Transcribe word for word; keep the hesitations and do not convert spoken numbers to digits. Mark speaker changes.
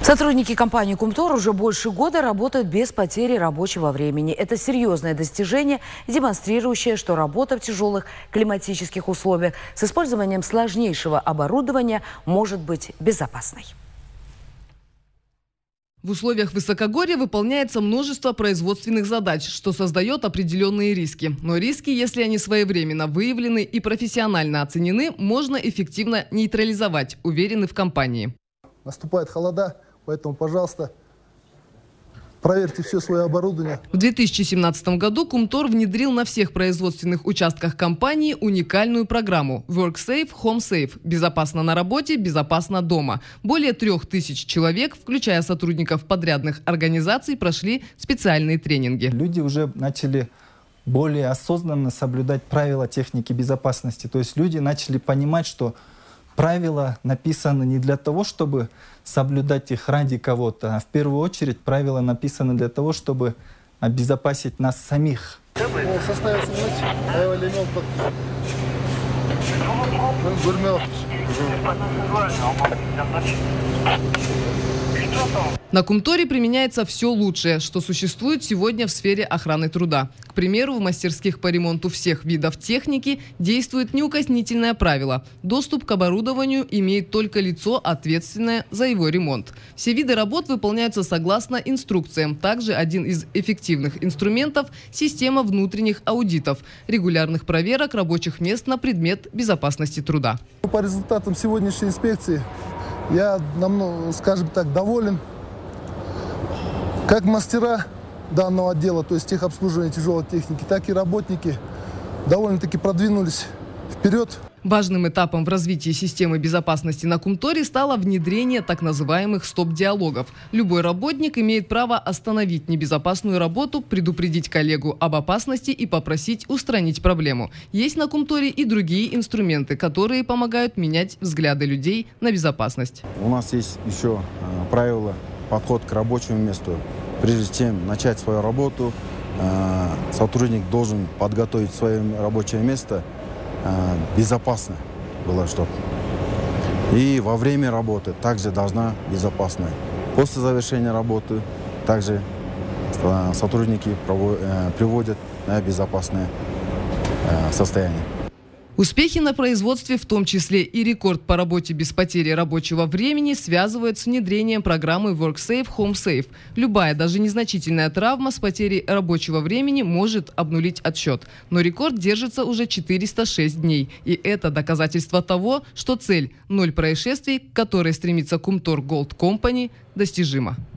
Speaker 1: Сотрудники компании «Кумтор» уже больше года работают без потери рабочего времени. Это серьезное достижение, демонстрирующее, что работа в тяжелых климатических условиях с использованием сложнейшего оборудования может быть безопасной.
Speaker 2: В условиях высокогорья выполняется множество производственных задач, что создает определенные риски. Но риски, если они своевременно выявлены и профессионально оценены, можно эффективно нейтрализовать, уверены в компании.
Speaker 3: Наступает холода, поэтому, пожалуйста, проверьте все свое оборудование.
Speaker 2: В две тысячи семнадцатом году «Кумтор» внедрил на всех производственных участках компании уникальную программу «WorkSafe, HomeSafe» – безопасно на работе, безопасно дома. Более трех тысяч человек, включая сотрудников подрядных организаций, прошли специальные тренинги.
Speaker 4: Люди уже начали более осознанно соблюдать правила техники безопасности. То есть люди начали понимать, что правила написаны не для того, чтобы соблюдать их ради кого-то, а в первую очередь правила написаны для того, чтобы обезопасить нас самих.
Speaker 2: На «Кумторе» применяется все лучшее, что существует сегодня в сфере охраны труда. К примеру, в мастерских по ремонту всех видов техники действует неукоснительное правило. Доступ к оборудованию имеет только лицо, ответственное за его ремонт. Все виды работ выполняются согласно инструкциям. Также один из эффективных инструментов – система внутренних аудитов, регулярных проверок рабочих мест на предмет безопасности труда.
Speaker 3: По результатам сегодняшней инспекции я, скажем так, доволен. Как мастера данного отдела, то есть техобслуживания тяжелой техники, так и работники довольно-таки продвинулись вперед.
Speaker 2: Важным этапом в развитии системы безопасности на «Кумторе» стало внедрение так называемых стоп-диалогов. Любой работник имеет право остановить небезопасную работу, предупредить коллегу об опасности и попросить устранить проблему. Есть на «Кумторе» и другие инструменты, которые помогают менять взгляды людей на безопасность.
Speaker 5: У нас есть еще правила, подход к рабочему месту. Прежде чем начать свою работу, сотрудник должен подготовить свое рабочее место безопасно было, чтобы. И во время работы также должна безопасная. После завершения работы также сотрудники приводят на безопасное состояние.
Speaker 2: Успехи на производстве, в том числе и рекорд по работе без потери рабочего времени, связывают с внедрением программы WorkSafe, HomeSafe. Любая, даже незначительная травма с потерей рабочего времени может обнулить отсчет. Но рекорд держится уже четыреста шесть дней. И это доказательство того, что цель – ноль происшествий, к которой стремится «Кумтор Голд Компани», достижима.